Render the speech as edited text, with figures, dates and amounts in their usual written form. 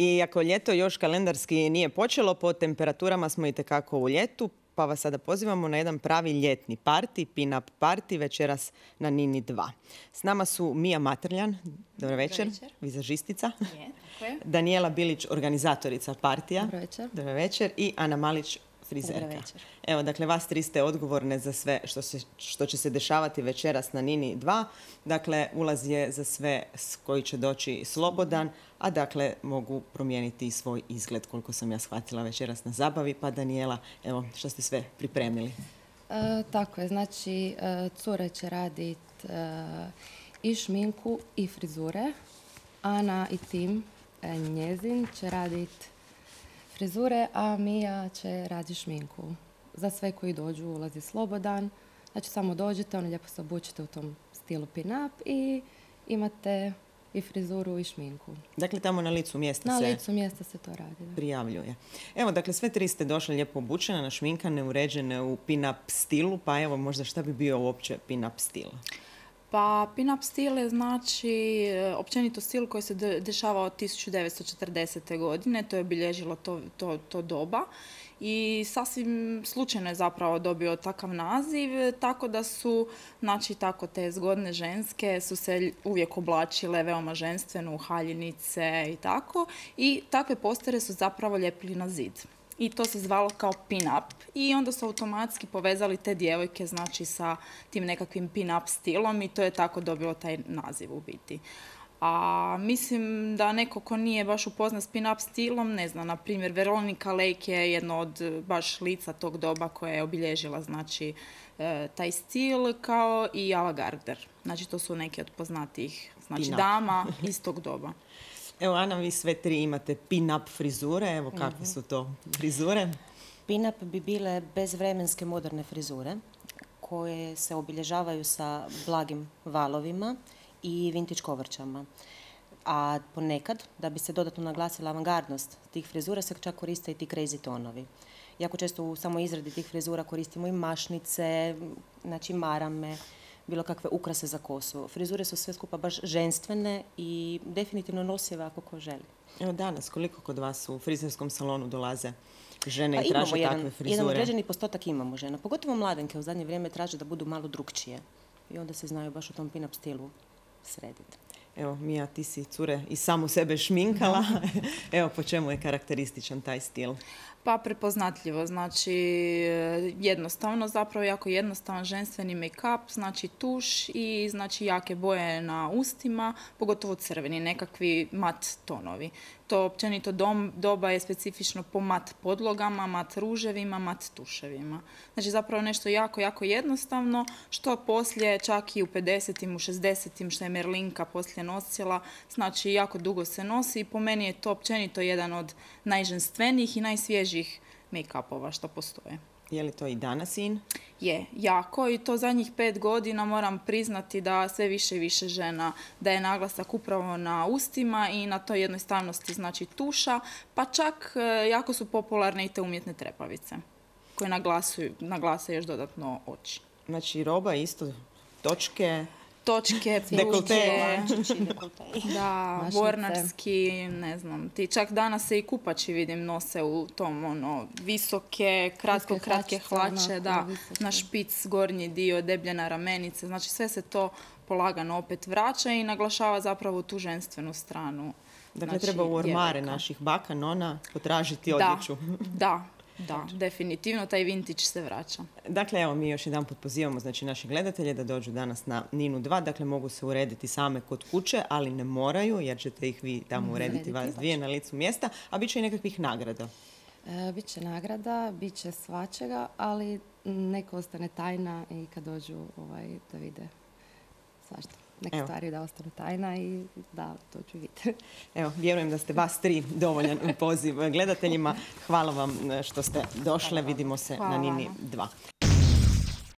Iako ljeto još kalendarski nije počelo, po temperaturama smo itekako u ljetu, pa vas sada pozivamo na jedan pravi ljetni party, pin-up party, večeras na Nini 2. S nama su Mija Matrljan, dobro večer, vizažistica, Danijela Bilić, organizatorica partija, dobro večer, i Ana Malić, frizerka. Evo, dakle, vas tri ste odgovorne za sve što će se dešavati večeras na Nini 2. Dakle, ulaz je za sve koji će doći slobodan, a dakle, mogu promijeniti svoj izgled, koliko sam ja shvatila večeras na zabavi. Pa Danijela, evo, što ste sve pripremili? Tako je, znači, cure će raditi i šminku i frizure. Ana i tim njezin će raditi frizure, a Mija će raditi šminku. Za sve koji dođu ulazi slobodan. Znači, samo dođete, lijepo se obučite u tom stilu pin-up i imate i frizuru i šminku. Dakle, tamo na licu mjesta se to radi. Da. Prijavljuje. Evo, dakle, sve tri ste došle lijepo obučene, našminkane, uređene u pin-up stilu, pa evo, možda šta bi bio uopće pin-up stil? Pa pin-up stil je znači općenito stil koji se dešava od 1940. godine, to je obilježilo to doba i sasvim slučajno je zapravo dobio takav naziv, tako da su, znači tako te zgodne ženske su se uvijek oblačile veoma ženstveno u haljinice i tako, i takve postere su zapravo lijepili na zid. I to se zvalo kao pin-up i onda su automatski povezali te djevojke, znači, sa tim nekakvim pin-up stilom i to je tako dobilo taj naziv u biti. A mislim da neko ko nije baš upoznat s pin-up stilom, ne znam, na primjer Veronika Lake je jedno od baš lica tog doba koja je obilježila, znači, taj stil, kao i Ava Gardner. Znači, to su neke od poznatijih, znači, dama iz tog doba. Evo, Ana, vi sve tri imate pin-up frizure. Evo, kakve su to frizure? Pin-up bi bile bezvremenske moderne frizure koje se obilježavaju sa blagim valovima i vintage kovrčama. A ponekad, da bi se dodatno naglasila avangardnost tih frizura, se čak koriste i ti crazy tonovi. Jako često u samoj izradi tih frizura koristimo i mašnice, znači marame, bilo kakve ukrase za kosu. Frizure su sve skupa baš ženstvene i definitivno nosive ako ko želi. Evo danas, koliko kod vas u frizerskom salonu dolaze žene i traže takve frizure? Jedan određeni postotak imamo žena. Pogotovo mladenke u zadnje vrijeme traže da budu malo drukčije. I onda se znaju baš u tom pin-up stilu srediti. Evo, Mija, ti si cure i samu sebe šminkala. Evo, po čemu je karakterističan taj stil? Pa prepoznatljivo, znači jednostavno, zapravo jako jednostavan ženstveni make-up, znači tuš i znači jake boje na ustima, pogotovo crveni, nekakvi mat tonovi. To općenito doba je specifično po mat podlogama, mat ruževima, mat tuševima. Znači zapravo nešto jako, jako jednostavno, što poslije čak i u 50-im, u 60-im, što je Merlinka poslije nosila, znači jako dugo se nosi i po meni je to općenito jedan od najženstvenijih i najsvježijih make-upova što postoje. Je li to i danas in? Je, jako, i to zadnjih 5 godina moram priznati da sve više i više žena daje naglasak upravo na ustima i na toj jednostavnosti, znači tuša, pa čak jako su popularne i te umjetne trepavice koje naglase još dodatno oči. Znači roba isto, točke, dekolte, da, vornarski, ne znam, ti čak danas se i kupači, vidim, nose u tom, visoke, kratke hlače, da, na špic, gornji dio, debljena ramenice, znači sve se to polagano opet vraća i naglašava zapravo tu ženstvenu stranu. Dakle, treba u ormare naših baka, nona, potražiti odjeću. Da, definitivno taj vintage se vraća. Dakle, evo, mi još jedan put pozivamo, znači, naše gledatelje da dođu danas na Ninu 2. Dakle, mogu se urediti same kod kuće, ali ne moraju, jer ćete ih vi tamo urediti vas dvije na licu mjesta, a bit će i nekakvih nagrada. Biće nagrada, bit će svačega, ali neka ostane tajna i kad dođu da vide svašta. Neke stvari da ostane tajna i da dođu vidjeti. Evo, vjerujem da ste vas tri dovoljan poziv gledateljima. Hvala vam što ste došle. Vidimo se na Nini 2.